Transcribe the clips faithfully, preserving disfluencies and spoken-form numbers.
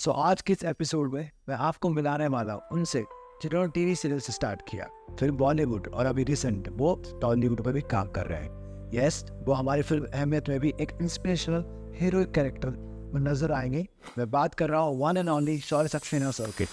सो so, आज के इस एपिसोड में मैं आपको मिलाने वाला हूँ उनसे जिन्होंने टीवी सीरियल से स्टार्ट किया, फिर बॉलीवुड और अभी रिसेंट वो टॉलीवुड पर भी काम कर रहे हैं। यस, वो हमारी फिल्म अहमियत में भी एक इंस्पिरेशनल हीरोइक कैरेक्टर में नजर आएंगे। मैं बात कर रहा हूँ one and only Shaurya Saxena sir की।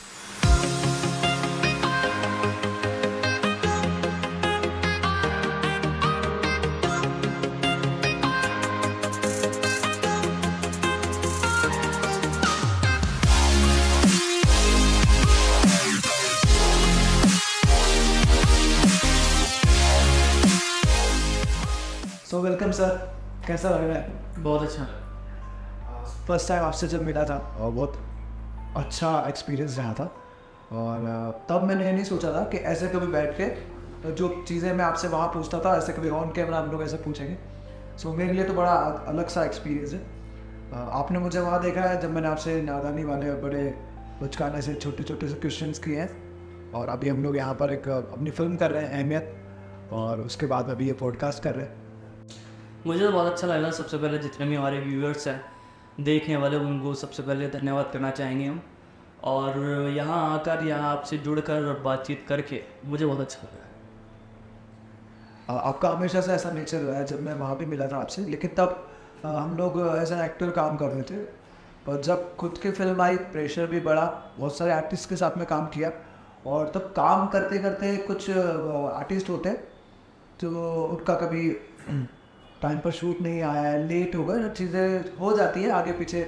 सो वेलकम सर, कैसा लग रहा है? बहुत अच्छा। फर्स्ट टाइम आपसे जब मिला था और बहुत अच्छा एक्सपीरियंस रहा था, और तब मैंने ये नहीं सोचा था कि ऐसे कभी बैठ के जो चीज़ें मैं आपसे वहाँ पूछता था ऐसे कभी ऑन कैमरा हम लोग ऐसे पूछेंगे। सो so, मेरे लिए तो बड़ा अलग सा एक्सपीरियंस है। आपने मुझे वहाँ देखा है जब मैंने आपसे नादानी वाले बड़े बचकाने से छोटे छोटे से क्वेश्चंस किए हैं, और अभी हम लोग यहाँ पर एक अपनी फिल्म कर रहे हैं अहमियत, और उसके बाद अभी ये पॉडकास्ट कर रहे हैं। मुझे तो बहुत अच्छा लगा। सबसे पहले जितने भी हमारे व्यूअर्स हैं, देखने वाले, उनको सबसे पहले धन्यवाद करना चाहेंगे हम। और यहाँ आकर, यहाँ आपसे जुड़कर और बातचीत करके मुझे बहुत अच्छा लगा। आपका हमेशा से ऐसा नेचर रहा है। जब मैं वहाँ भी मिला था आपसे, लेकिन तब हम लोग एज एन एक्टर काम कर रहे थे, और जब खुद की फिल्म आई प्रेशर भी बढ़ा, बहुत सारे आर्टिस्ट के साथ में काम किया, और तब काम करते करते कुछ आर्टिस्ट होते हैं तो उनका कभी टाइम पर शूट नहीं आया है, लेट हो गए, चीज़ें हो जाती है आगे पीछे,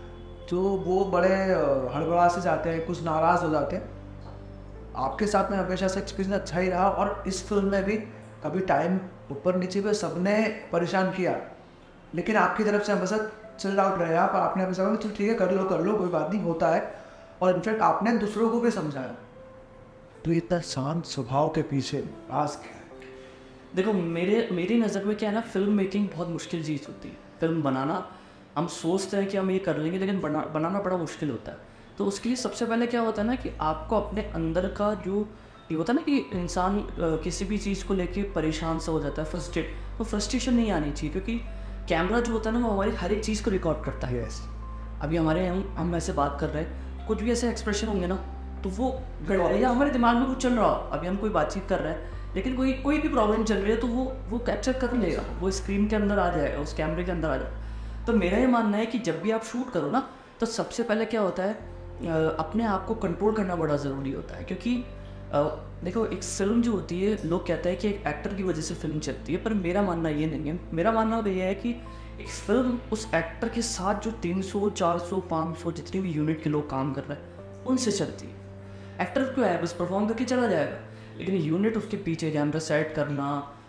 तो वो बड़े हड़बड़ा से जाते हैं, कुछ नाराज़ हो जाते हैं। आपके साथ में हमेशा से एक्सपीरियंस अच्छा ही रहा, और इस फिल्म में भी कभी टाइम ऊपर नीचे पे सबने परेशान किया, लेकिन आपकी तरफ से हमेशा चिल आउट रहे आप। आपने हमेशा कहा चलो ठीक है, कर लो कर लो, कोई बात नहीं, होता है। और इनफैक्ट आपने दूसरों को भी समझाया। तो इतना शांत स्वभाव के पीछे राज क्या है? देखो, मेरे मेरी नज़र में क्या है ना, फिल्म मेकिंग बहुत मुश्किल चीज़ होती है। फिल्म बनाना, हम सोचते हैं कि हम ये कर लेंगे, लेकिन बना बनाना बड़ा मुश्किल होता है। तो उसके लिए सबसे पहले क्या होता है ना कि आपको अपने अंदर का जो ये होता है ना कि इंसान किसी भी चीज़ को लेके परेशान सा हो जाता है, फ्रस्ट्रेट, तो फ्रस्ट्रेशन नहीं आनी चाहिए, क्योंकि कैमरा जो होता है ना वो हमारी हर एक चीज़ को रिकॉर्ड करता है। yes. अभी हमारे हम हम ऐसे बात कर रहे हैं, कुछ भी ऐसे एक्सप्रेशन होंगे ना तो वो गड़बड़, या हमारे दिमाग में कुछ चल रहा हो, अभी हम कोई बातचीत कर रहे हैं लेकिन कोई कोई भी प्रॉब्लम चल रही है तो वो वो कैप्चर कर लेगा, वो स्क्रीन के अंदर आ जाएगा, उस कैमरे के अंदर आ जाएगा। तो मेरा ये मानना है कि जब भी आप शूट करो ना, तो सबसे पहले क्या होता है, अपने आप को कंट्रोल करना बड़ा ज़रूरी होता है। क्योंकि देखो, एक फिल्म जो होती है, लोग कहते हैं कि एक एक्टर की वजह से फिल्म चलती है, पर मेरा मानना ये नहीं है। मेरा मानना तो ये है कि एक फिल्म उस एक्टर के साथ जो तीन सौ चार सौ पाँच सौ जितने भी यूनिट के लोग काम कर रहे हैं उनसे चलती है। एक्टर क्यों है, बस परफॉर्म करके चला जाएगा, लेकिन यूनिट उसके पीछे, कैमरा सेट करना,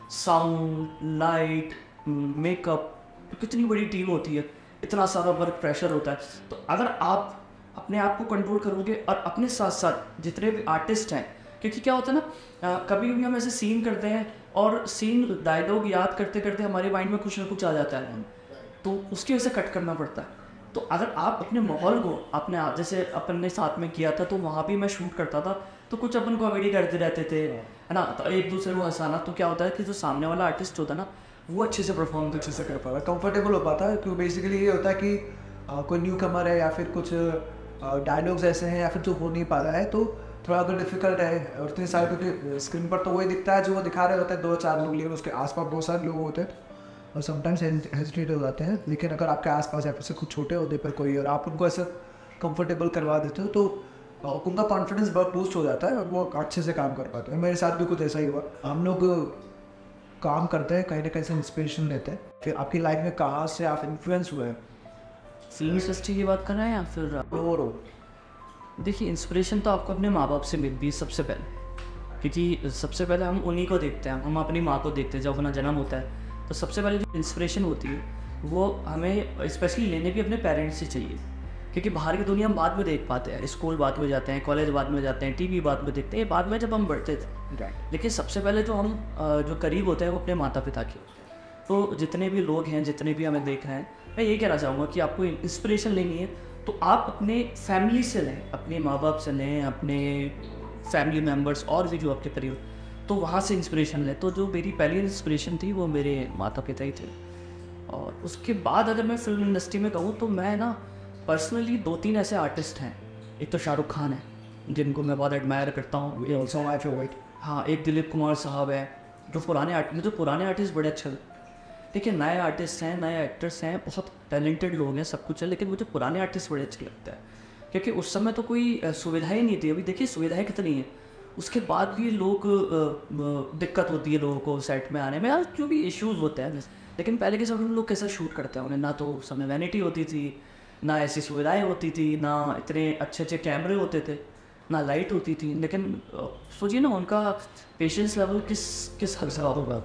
साउंड, लाइट, मेकअप, कितनी बड़ी टीम होती है, इतना सारा वर्क प्रेशर होता है। तो अगर आप अपने आप को कंट्रोल करोगे और अपने साथ साथ जितने भी आर्टिस्ट हैं, क्योंकि क्या होता है ना, कभी भी हम ऐसे सीन करते हैं और सीन डायलॉग याद करते करते हमारे माइंड में कुछ ना कुछ आ जाता है, तो उसकी वजह से कट करना पड़ता है। तो अगर आप अपने माहौल को अपने आप, जैसे अपन ने साथ में किया था, तो वहाँ भी मैं शूट करता था, तो कुछ अपन कॉमेडी करते रहते थे, है ना, तो एक दूसरे को हंसाना। तो क्या होता है कि जो सामने वाला आर्टिस्ट होता है ना, वो अच्छे से परफॉर्म अच्छे से कर पाता है, कंफर्टेबल हो पाता है। क्योंकि बेसिकली ये होता है कि आ, कोई न्यू कमर है, या फिर कुछ डायलॉग्स ऐसे हैं, या फिर जो हो नहीं पा रहा है, तो थोड़ा अगर डिफिकल्ट है। और इतने सारे, क्योंकि स्क्रीन पर तो वही दिखता है जो वो दिखा रहे होते हैं, दो चार लोग, लेकिन उसके आसपास बहुत सारे लोग होते हैं और समटाइम्स हेजिटेट हो जाते हैं। लेकिन अगर आपके आसपास ऐसे कुछ छोटे होते पर कोई, और आप उनको ऐसे कंफर्टेबल करवा देते हो, तो उनका कॉन्फिडेंस बहुत बूस्ट हो जाता है और वो अच्छे से काम कर पाते हैं। मेरे साथ भी कुछ ऐसा ही हुआ। हम लोग काम करते हैं, कहीं ना कहीं से इंस्पिरेशन लेते हैं। फिर आपकी लाइफ में कहाँ से आप इन्फ्लुएंस हुए हैं? फिल्म इंडस्ट्री की बात कर रहे हैं या फिर और देखिए, इंस्पिरेशन तो आपको अपने माँ बाप से मिलती है सबसे पहले, क्योंकि सबसे पहले हम उन्हीं को देखते हैं, हम अपनी माँ को देखते हैं जब अपना जन्म होता है। तो सबसे पहले जो इंस्पिरेशन होती है वो हमें स्पेशली लेने भी अपने पेरेंट्स से चाहिए, क्योंकि बाहर की दुनिया हम बाद में देख पाते हैं, स्कूल बाद में जाते हैं, कॉलेज बाद में जाते हैं, टीवी बाद में देखते हैं, बाद में जब हम बढ़ते थे। लेकिन सबसे पहले जो हम जो करीब होते हैं वो अपने माता पिता के होते हैं। तो जितने भी लोग हैं, जितने भी हमें देख रहे हैं, मैं ये कहना चाहूँगा कि आपको इंस्पिरेशन लेनी है तो आप अपने फैमिली से लें, अपने माँ बाप से लें, अपने फैमिली मेम्बर्स और भी जो आपके करीब, तो वहाँ से इंस्पिरेशन लें। तो जो मेरी पहली इंस्पिरेशन थी वो मेरे माता पिता ही थे। और उसके बाद अगर मैं फिल्म इंडस्ट्री में कहूँ तो मैं ना पर्सनली दो तीन ऐसे आर्टिस्ट हैं, एक तो शाहरुख खान है जिनको मैं बहुत एडमायर करता हूँ, ऑल्सो माय फेवरेट। हाँ, एक दिलीप कुमार साहब है, जो पुराने आर्ट मुझे पुराने आर्टिस्ट बड़े अच्छे लगते हैं। देखिए नए आर्टिस्ट हैं, नए एक्टर्स हैं, बहुत टैलेंटेड लोग हैं, सब कुछ है, लेकिन मुझे पुराने आर्टिस्ट बड़े अच्छे लगते हैं क्योंकि उस समय तो कोई सुविधाएं नहीं थी। अभी देखिए सुविधाएं कितनी हैं, उसके बाद भी लोग दिक्कत होती है लोगों को सेट में आने में, यार जो भी इश्यूज़ होते हैं। लेकिन पहले के समय लोग कैसा शूट करते हैं, उन्हें ना तो उस समय वैनिटी होती थी, ना ऐसी सुविधाएं होती थी, ना इतने अच्छे अच्छे कैमरे होते थे, ना लाइट होती थी। लेकिन सोचिए ना उनका पेशेंस लेवल किस किस हद से होगा।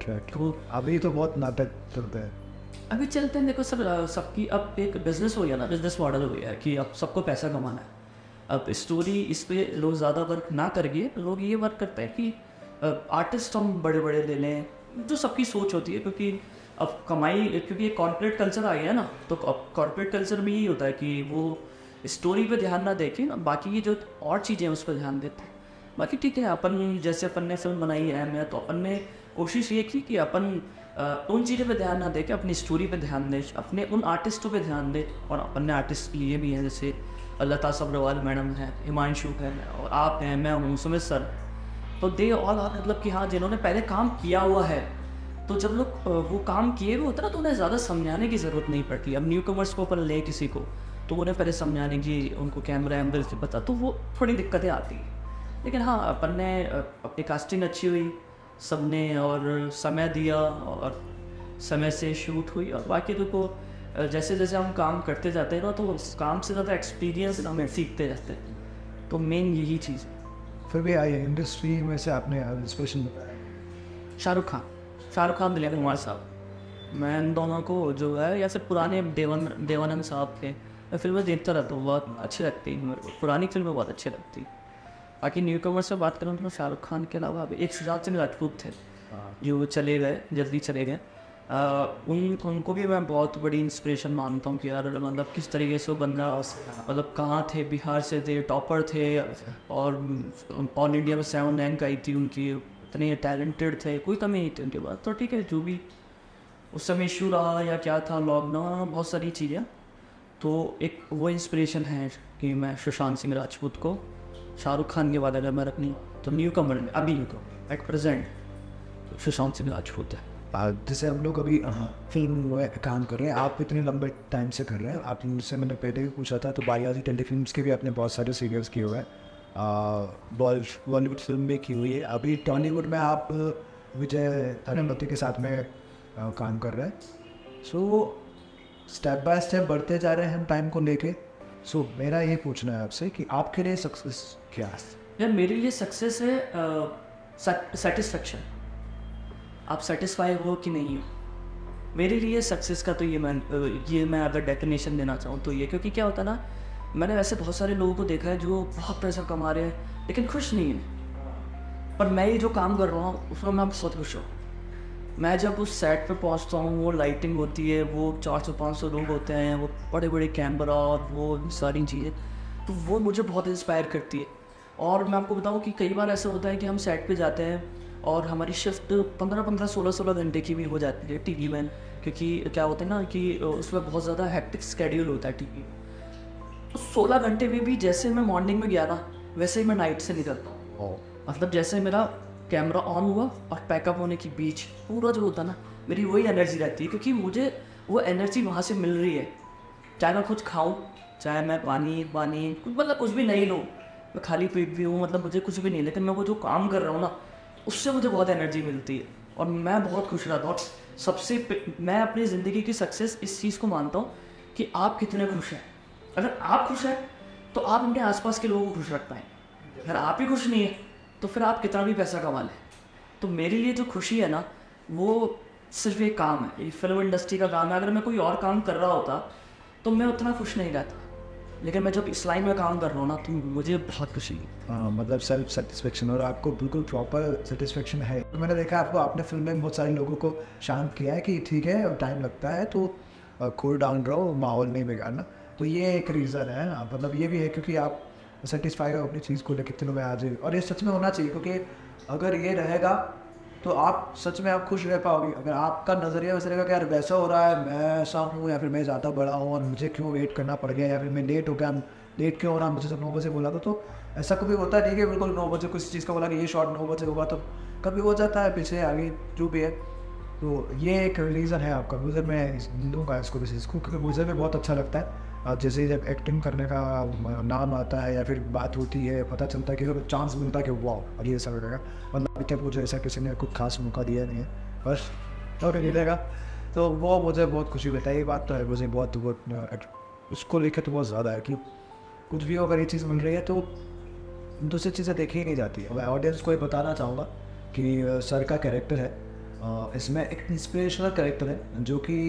तो अभी तो बहुत नाटक चलते हैं, अभी चलते हैं। देखो सर, सबकी अब एक बिजनेस हो गया ना, बिजनेस मॉडल हो गया है कि अब सबको पैसा कमाना है। अब स्टोरी इस पर लोग ज़्यादा वर्क ना करिए, लोग ये वर्क करते हैं कि आर्टिस्ट हम बड़े बड़े ले लें, जो सबकी सोच होती है। क्योंकि अब कमाई, क्योंकि एक कॉर्पोरेट कल्चर आ गया है ना, तो अब कॉर्पोरेट कल्चर में यही होता है कि वो स्टोरी पे ध्यान ना देखें ना, बाकी ये जो और चीज़ें हैं उस पर ध्यान देते हैं। बाकी ठीक है, अपन जैसे अपन ने फिल्म बनाई है, मैं तो अपन ने कोशिश ये की कि अपन उन चीज़ों पे ध्यान ना दे के अपनी स्टोरी पे ध्यान दें, अपने उन आर्टिस्टों पे ध्यान दें। और अपन ने आर्टिस्ट लिए भी हैं, जैसे लता सब्रवाल मैडम है, हिमांशु है, और आप हैं, मैं हूँ, सुमित सर। तो दे ऑल आर मतलब कि हाँ, जिन्होंने पहले काम किया हुआ है, तो जब लोग वो काम किए हुए होते ना, तो उन्हें ज़्यादा समझाने की ज़रूरत नहीं पड़ती। अब न्यू कमर्स को अपन ले किसी को, तो उन्हें पहले समझाने की, उनको कैमरा एंगल से पता, तो वो थोड़ी दिक्कतें आती हैं। लेकिन हाँ, अपन ने अपनी कास्टिंग अच्छी हुई सब ने, और समय दिया, और समय से शूट हुई। और बाकी देखो जैसे जैसे हम काम करते जाते हैं ना, तो उस काम से ज़्यादा एक्सपीरियंस हमें सीखते जाते हैं, तो मेन यही चीज़ है। फिर भी आई इंडस्ट्री में से आपने इंस्पिरेशन बताया, शाहरुख खान शाहरुख खान दिलीप कुमार साहब, मैं इन दोनों को जो है, या फिर पुराने देवन देवानंद साहब थे, मैं फिल्में देखता रहता हूँ, बहुत अच्छी लगती हैं मेरे को, पुरानी फिल्में बहुत अच्छी लगती। बाकी न्यू कमर से बात करूँ तो शाहरुख खान के अलावा एक सुशांत सिंह राजपूत थे जो चले गए, जल्दी चले गए। उन उनको भी मैं बहुत बड़ी इंस्पिरेशन मानता हूँ कि यार मतलब किस तरीके से वो बंदा, मतलब कहाँ थे, बिहार से थे, टॉपर थे, और ऑल इंडिया में सेवन रैंक आई थी उनकी, इतने टैलेंटेड थे, कोई कमी नहीं थी उनके बाद। तो ठीक है, जो भी उस समय इशू रहा या क्या था, लॉकडाउन, बहुत सारी चीज़ें, तो एक वो इंस्पिरेशन है कि मैं सुशांत सिंह राजपूत को, शाहरुख खान के बाद अगर मैं रखनी तो न्यू कमर में अभी newcomer at present Sushant Singh Rajput है। जैसे हम लोग अभी फिल्म में काम कर रहे हैं, आप इतने लंबे टाइम से कर रहे हैं, आप मुझसे मैंने पहले भी पूछा था, तो बायाजी टेलीफिल्म के भी आपने बहुत सारे सीरियल्स किए हुए हैं, बॉलीवुड फिल्म भी की हुई है, अभी टॉलीवुड में आप विजय थालापति के साथ में आ, काम कर रहे हैं। सो स्टेप बाय स्टेप बढ़ते जा रहे हैं हम टाइम को लेके। सो मेरा ये पूछना है आपसे कि आपके लिए सक्सेस क्या है? यार मेरे लिए सक्सेस है सेटिस्फेक्शन, आप सेटिस्फाई हो कि नहीं हो। मेरे लिए सक्सेस का तो ये मैं ये मैं अगर डेफिनेशन देना चाहूँ तो ये, क्योंकि क्या होता है ना, मैंने वैसे बहुत सारे लोगों को देखा है जो बहुत पैसा कमा रहे हैं लेकिन खुश नहीं है, पर मैं ये जो काम कर रहा हूँ उसमें मैं बहुत खुश हूँ। मैं जब उस सेट पे पहुँचता हूँ, वो लाइटिंग होती है, वो चार सौ पाँच सौ लोग होते हैं, वो बड़े बड़े कैमरा और वो सारी चीज़ें, तो वो मुझे बहुत इंस्पायर करती है। और मैं आपको बताऊँ कि कई बार ऐसा होता है कि हम सेट पे जाते हैं और हमारी शिफ्ट पंद्रह पंद्रह सोलह सोलह घंटे की भी हो जाती है टीवी में, क्योंकि क्या होता है ना कि उसमें बहुत ज़्यादा हैक्टिक स्केड्यूल होता है टीवी। तो सोलह घंटे में भी जैसे मैं मॉर्निंग में गया ना, वैसे ही मैं नाइट से निकलता हूँ। मतलब जैसे मेरा कैमरा ऑन हुआ और पैकअप होने के बीच पूरा जो होता है ना, मेरी वही एनर्जी रहती है, क्योंकि मुझे वो एनर्जी वहाँ से मिल रही है। चाहे मैं कुछ खाऊँ, चाहे मैं पानी पानी कुछ मतलब कुछ भी नहीं लूँ, मैं खाली पेट भी हूँ, मतलब मुझे कुछ भी नहीं, लेकिन मैं वो जो काम कर रहा हूँ ना, उससे मुझे बहुत एनर्जी मिलती है और मैं बहुत खुश रहता हूँ। सबसे मैं अपनी ज़िंदगी की सक्सेस इस चीज़ को मानता हूँ कि आप कितने खुश हैं। अगर आप खुश हैं तो आप अपने आसपास के लोगों को खुश रख पाएँ। अगर आप ही खुश नहीं है तो फिर आप कितना भी पैसा कमा लें। तो मेरे लिए जो खुशी है ना, वो सिर्फ एक काम है, ये फिल्म इंडस्ट्री का काम है। अगर मैं कोई और काम कर रहा होता तो मैं उतना खुश नहीं रहता, लेकिन मैं जब इस लाइन में काम कर रहा हूँ ना, तो मुझे बहुत खुशी है। मतलब सेल्फ सेटिस्फेक्शन, और आपको बिल्कुल प्रॉपर सेटिस्फेक्शन है। तो मैंने देखा आपको, आपने फिल्म में बहुत सारे लोगों को शांत किया है कि ठीक है टाइम लगता है तो कूल डाउन रहो, माहौल नहीं बिगाड़ना। तो ये एक रीज़न है, मतलब ये भी है क्योंकि आप सेटिस्फाई हो अपनी चीज़ को लेकर, चलो मैं आज, और ये सच में होना चाहिए, क्योंकि अगर ये रहेगा तो आप सच में आप खुश रह पाओगे। अगर आपका नज़रिया वैसे रहेगा कि यार वैसा हो रहा है, मैं ऐसा हूँ, या फिर मैं ज़्यादा बड़ा हूँ और मुझे क्यों वेट करना पड़ गया, या फिर मैं लेट हो गया, लेट क्यों हो रहा, मुझे सब नौ बजे बोला था। तो ऐसा कभी होता नहीं कि बिल्कुल नौ बजे किसी चीज़ का बोला कि ये शॉट नौ बजे होगा, तो कभी हो जाता है पीछे आगे जो भी है। तो ये एक रीज़न है आपका। मुझे मैं दूँगा इसको किसी चीज़ को, क्योंकि मुझे भी बहुत अच्छा लगता है। और जैसे जब एक्टिंग करने का नाम आता है या फिर बात होती है, पता चलता है कि चांस मिलता है कि वाह अभी ऐसा लगेगा, मतलब अभी तक मुझे ऐसा किसी ने कुछ खास मौका दिया नहीं है, बस और मिलेगा। तो वो मुझे बहुत खुशी देता है। ये बात तो है, मुझे बहुत बहुत उसको लेकर तो बहुत ज़्यादा है कि कुछ भी अगर ये चीज़ मिल रही है तो दूसरी चीज़ें देखी ही नहीं जाती है। मैं ऑडियंस को ये बताना चाहूँगा कि सर का कैरेक्टर है, इसमें एक इंस्पिरेशनल कैरेक्टर है, जो कि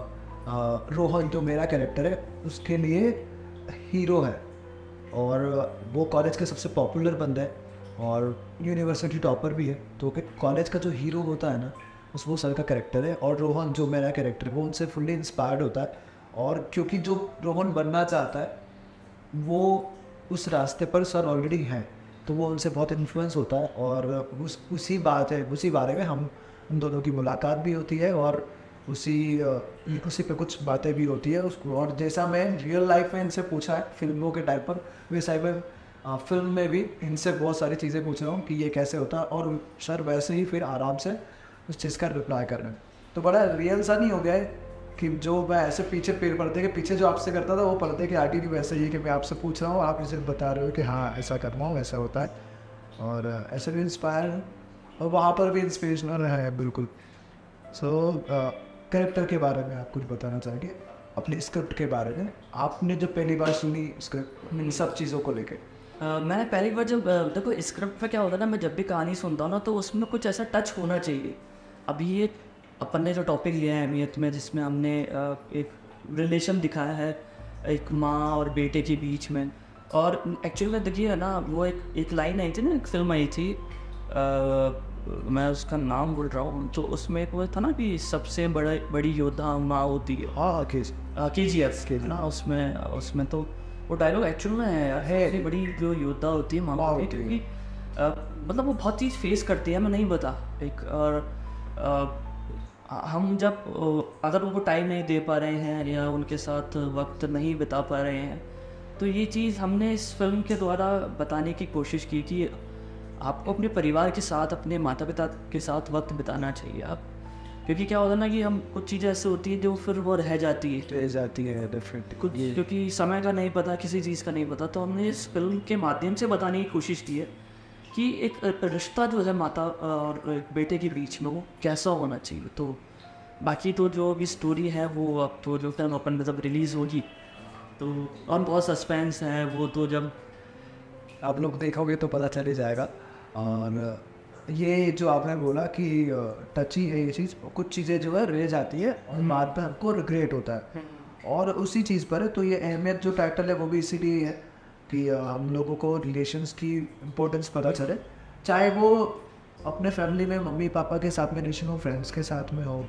रोहन जो मेरा कैरेक्टर है उसके लिए हीरो है। और वो कॉलेज के सबसे पॉपुलर बंदा है और यूनिवर्सिटी टॉपर भी है। तो कॉलेज का जो हीरो होता है ना, उस वो सर का कैरेक्टर है। और रोहन जो मेरा कैरेक्टर है वो उनसे फुल्ली इंस्पायर्ड होता है। और क्योंकि जो रोहन बनना चाहता है वो उस रास्ते पर सर ऑलरेडी हैं, तो वो उनसे बहुत इन्फ्लुएंस होता है। और उस उसी बात है उसी बारे में हम उन दोनों की मुलाकात भी होती है और उसी उसी पे कुछ बातें भी होती है उसको। और जैसा मैं रियल लाइफ में इनसे पूछा है फिल्मों के टाइप पर, वैसा ही मैं फिल्म में भी इनसे बहुत सारी चीज़ें पूछ रहा हूँ कि ये कैसे होता है, और सर वैसे ही फिर आराम से उस चीज़ का रिप्लाई कर रहे हैं। तो बड़ा रियल सा नहीं हो गया है कि जो मैं ऐसे पीछे पेड़ पर्दे के पीछे जो आपसे करता था, वो पर्दे के आगे भी वैसे ही कि मैं आपसे पूछ रहा हूँ, आप इसे बता रहे हो कि हाँ ऐसा करना हूँ, ऐसा होता है। और ऐसे भी इंस्पायर है और वहाँ पर भी इंस्पिरेशनल है बिल्कुल। सो कैरेक्टर के बारे में आप कुछ बताना चाहेंगे, अपने स्क्रिप्ट के बारे में? आपने जब पहली बार सुनी स्क्रिप्ट इन सब चीज़ों को लेके? Uh, मैंने पहली बार जब uh, देखो स्क्रिप्ट में क्या होता है ना, मैं जब भी कहानी सुनता हूँ ना तो उसमें कुछ ऐसा टच होना चाहिए। अभी ये अपन ने जो टॉपिक लिया है अहमियत में, जिसमें हमने uh, एक रिलेशन दिखाया है एक माँ और बेटे के बीच में। और एक्चुअली में देखिए ना, वो एक एक लाइन आई थी ना, एक फिल्म आई थी, uh, मैं उसका नाम भूल रहा हूँ, तो उसमें एक वो था ना कि सबसे बड़ा बड़ी योद्धा माँ होती है। हाँ के जी एफ के ना, उसमें उसमें तो वो डायलॉग एक्चुअल में है है बड़ी जो योद्धा होती है माँ होती है, क्योंकि आ, मतलब वो बहुत चीज़ फेस करती है, मैं नहीं बता एक। और आ, हम जब अगर उनको टाइम नहीं दे पा रहे हैं या उनके साथ वक्त नहीं बिता पा रहे हैं, तो ये चीज़ हमने इस फिल्म के द्वारा बताने की कोशिश की कि आपको अपने परिवार के साथ, अपने माता पिता के साथ वक्त बिताना चाहिए आप। क्योंकि क्या होता है ना कि हम कुछ चीज़ें ऐसी होती हैं जो फिर वो रह जाती है रह जाती है डेफिनेटली कुछ, क्योंकि समय का नहीं पता, किसी चीज़ का नहीं पता। तो हमने इस फिल्म के माध्यम से बताने की कोशिश की है कि एक रिश्ता जो है माता और एक बेटे के बीच में वो कैसा होना चाहिए। तो बाकी तो जो भी स्टोरी है वो अब तो जो फिल्म अपन जब रिलीज़ होगी तो और बहुत सस्पेंस है, वो तो जब आप लोग देखोगे तो पता चल ही जाएगा। और ये जो आपने बोला कि टची है ये चीज़, कुछ चीज़ें जो है रह जाती है और बाद में हमको रिग्रेट होता है, और उसी चीज़ पर है। तो ये अहमियत जो टाइटल है वो भी इसीलिए है कि हम लोगों को रिलेशंस की इम्पोर्टेंस पता चले, चाहे वो अपने फैमिली में मम्मी पापा के साथ में रिलेशन हो, फ्रेंड्स के साथ में हो,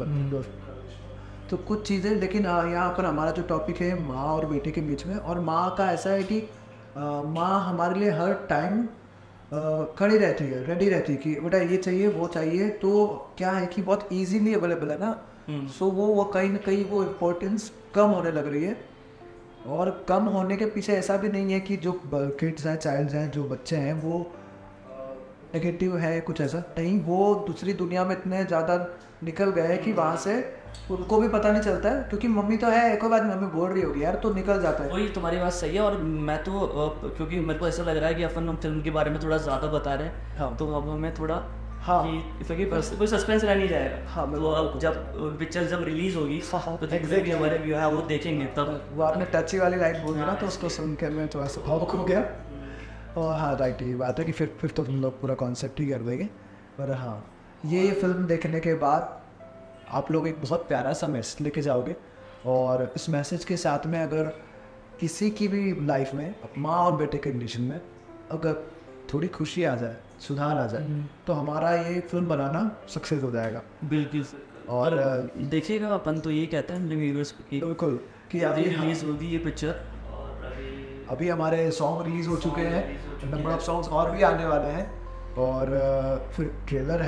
तो कुछ चीज़ें। लेकिन यहाँ पर हमारा जो टॉपिक है माँ और बेटे के बीच में, और माँ का ऐसा है कि माँ हमारे लिए हर टाइम खड़ी रहती है, रेडी रहती है कि बेटा ये चाहिए वो चाहिए। तो क्या है कि बहुत इजीली अवेलेबल है ना, सो वो वो कहीं ना कहीं वो इम्पोर्टेंस कम होने लग रही है। और कम होने के पीछे ऐसा भी नहीं है कि जो किड्स हैं, चाइल्ड्स हैं, जो बच्चे हैं वो नेगेटिव है, कुछ ऐसा नहीं। वो दूसरी दुनिया में इतने ज़्यादा निकल गए हैं कि वहाँ से उनको भी पता नहीं चलता है, क्योंकि मम्मी तो है, एक बार मम्मी बोल रही होगी यार तो निकल जाता है। वही तुम्हारी बात सही है। और मैं तो क्योंकि मेरे को ऐसा लग रहा है कि अपन हम फिल्म के बारे में थोड़ा ज़्यादा बता रहे हैं, हाँ। तो अब हमें थोड़ा हाँ कि कोई सस्पेंस रह नहीं जाएगा। हाँ, तो अब जब पिक्चर जब रिलीज़ होगी तो एग्जैक्टली हमारे व्यू है वो देखेंगे तब। वो आपने टची वाली लाइन बोली ना, तो उसको सुन के मैं थोड़ा सा भावुक हो गया। और हाँ राइट, ये बात है कि फिर फिर तो तुम लोग पूरा कॉन्सेप्ट ही कर देंगे। पर हाँ, ये फिल्म देखने के बाद आप लोग एक बहुत प्यारा सा मैसेज लेके जाओगे, और इस मैसेज के साथ में अगर किसी की भी लाइफ में माँ और बेटे के रिलेशन में अगर थोड़ी खुशी आ जाए, सुधार आ जाए, तो हमारा ये फिल्म बनाना सक्सेस हो जाएगा। बिल्कुल। और देखिएगा अपन तो ये कहते हैं व्यूअर्स की बिल्कुल कि अभी रिलीज होगी ये पिक्चर, अभी हमारे सॉन्ग रिलीज़ हो चुके हैं, नंबर ऑफ सॉन्ग्स और भी आने वाले हैं, और फिर ट्रेलर है,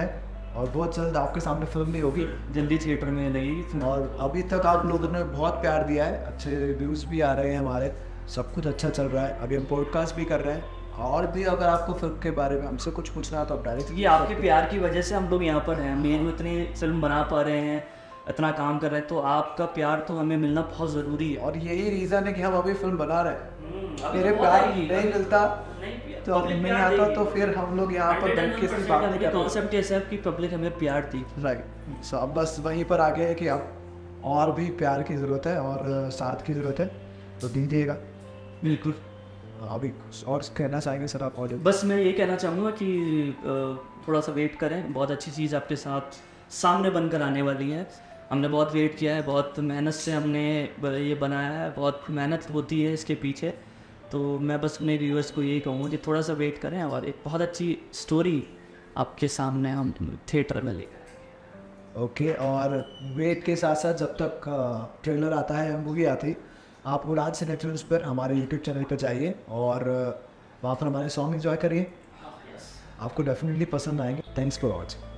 और बहुत जल्द आपके सामने फिल्म भी होगी, जल्दी थिएटर में लगेगी। और अभी तक आप लोगों ने बहुत प्यार दिया है, अच्छे रिव्यूज़ भी आ रहे हैं हमारे, सब कुछ अच्छा चल रहा है। अभी हम पॉडकास्ट भी कर रहे हैं, और भी अगर आपको फिल्म के बारे में हमसे कुछ पूछना है तो आप डायरेक्ट, ये आपके प्यार की वजह से हम लोग यहाँ पर हैं, मेन इतनी फिल्म बना पा रहे हैं, इतना काम कर रहे हैं, तो आपका प्यार तो हमें मिलना बहुत ज़रूरी है। और यही रीज़न है कि हम अभी फिल्म बना रहे हैं। मेरे तो प्यार आएगी, नहीं मिलता तो अब पब्लिक नहीं प्यार आता, देगी। तो फिर हम लोग यहाँ पर बैठ के सिर्फ बात नहीं कर कॉन्सेप्ट ऐसा है कि पब्लिक हमें प्यार दी। राइट। सो अब बस वहीं पर आ गए हैं कि अब और भी प्यार की ज़रूरत है और अ, साथ की ज़रूरत है, तो दीजिएगा। बिल्कुल। अभी और कहना चाहेंगे सर आप? और बस मैं ये कहना चाहूँगा कि अ, थोड़ा सा वेट करें, बहुत अच्छी चीज़ आपके साथ सामने बनकर आने वाली है। हमने बहुत वेट किया है, बहुत मेहनत से हमने ब- ये बनाया है, बहुत मेहनत होती है इसके पीछे। तो मैं बस अपने व्यूअर्स को यही कहूँगा कि थोड़ा सा वेट करें, और एक बहुत अच्छी स्टोरी आपके सामने हम थिएटर में ले। ओके, और वेट के साथ साथ जब तक ट्रेलर आता है, मूवी आती, आप उड़ान सिने फिल्म्स पर हमारे यूट्यूब चैनल पर जाइए और अ, वहाँ पर हमारे सॉन्ग एंजॉय करिए, आपको डेफिनेटली पसंद आएंगे। Thanks for watching.